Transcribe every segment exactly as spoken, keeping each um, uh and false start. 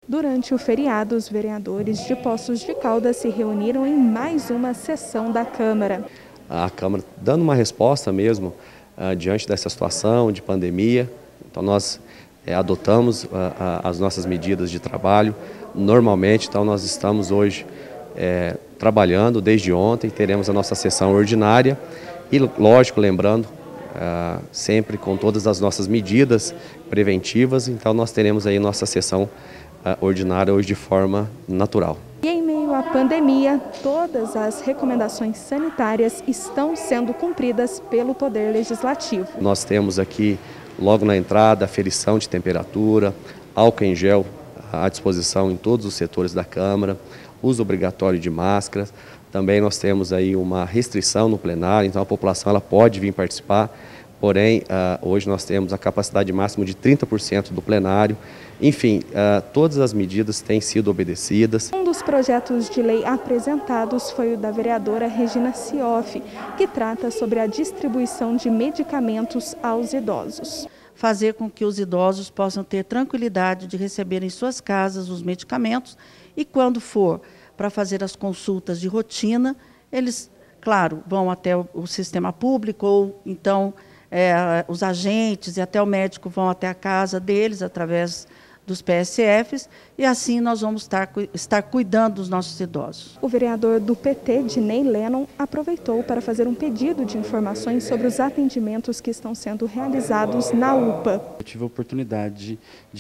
Durante o feriado, os vereadores de Poços de Caldas se reuniram em mais uma sessão da Câmara. A Câmara dando uma resposta mesmo uh, diante dessa situação de pandemia. Então nós é, adotamos uh, uh, as nossas medidas de trabalho normalmente. Então nós estamos hoje é, trabalhando desde ontem, teremos a nossa sessão ordinária e, lógico, lembrando uh, sempre com todas as nossas medidas preventivas. Então nós teremos aí nossa sessão ordinária hoje de forma natural. E em meio à pandemia, todas as recomendações sanitárias estão sendo cumpridas pelo Poder Legislativo. Nós temos aqui, logo na entrada, aferição de temperatura, álcool em gel à disposição em todos os setores da Câmara, uso obrigatório de máscaras. Também nós temos aí uma restrição no plenário, então a população ela pode vir participar. Porém, uh, hoje nós temos a capacidade máxima de trinta por cento do plenário. Enfim, uh, todas as medidas têm sido obedecidas. Um dos projetos de lei apresentados foi o da vereadora Regina Cioff, que trata sobre a distribuição de medicamentos aos idosos. Fazer com que os idosos possam ter tranquilidade de receber em suas casas os medicamentos e, quando for para fazer as consultas de rotina, eles, claro, vão até o, o sistema público ou então É, os agentes e até o médico vão até a casa deles através dos P S Fs e assim nós vamos estar, estar cuidando dos nossos idosos. O vereador do P T, Dinei Lennon, aproveitou para fazer um pedido de informações sobre os atendimentos que estão sendo realizados na U P A. Eu tive a oportunidade de,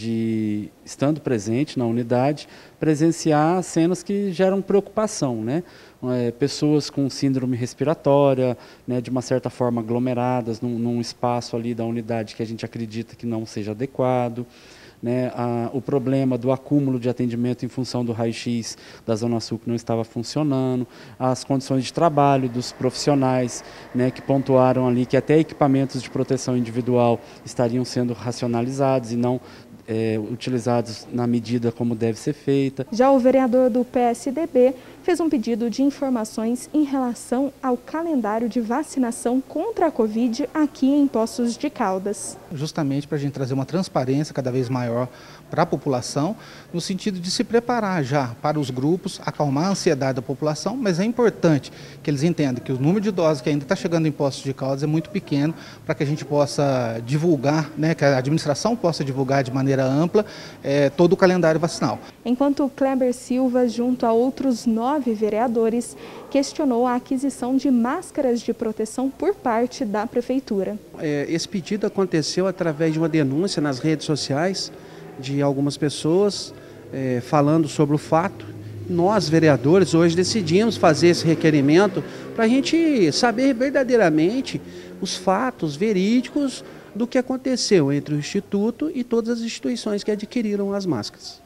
de, estando presente na unidade, presenciar cenas que geram preocupação, né? É, pessoas com síndrome respiratória, né, de uma certa forma aglomeradas num, num espaço ali da unidade que a gente acredita que não seja adequado. Né, a, o problema do acúmulo de atendimento em função do raio-x da Zona Sul que não estava funcionando, as condições de trabalho dos profissionais, né, que pontuaram ali que até equipamentos de proteção individual estariam sendo racionalizados e não É, utilizados na medida como deve ser feita. Já o vereador do P S D B fez um pedido de informações em relação ao calendário de vacinação contra a Covid aqui em Poços de Caldas. Justamente para a gente trazer uma transparência cada vez maior para a população, no sentido de se preparar já para os grupos, acalmar a ansiedade da população, mas é importante que eles entendam que o número de idosos que ainda está chegando em Poços de Caldas é muito pequeno para que a gente possa divulgar, né, que a administração possa divulgar de maneira ampla é, todo o calendário vacinal. Enquanto Kleber Silva, junto a outros nove vereadores, questionou a aquisição de máscaras de proteção por parte da Prefeitura. É, esse pedido aconteceu através de uma denúncia nas redes sociais de algumas pessoas é, falando sobre o fato. Nós, vereadores, hoje decidimos fazer esse requerimento para a gente saber verdadeiramente os fatos verídicos do que aconteceu entre o Instituto e todas as instituições que adquiriram as máscaras.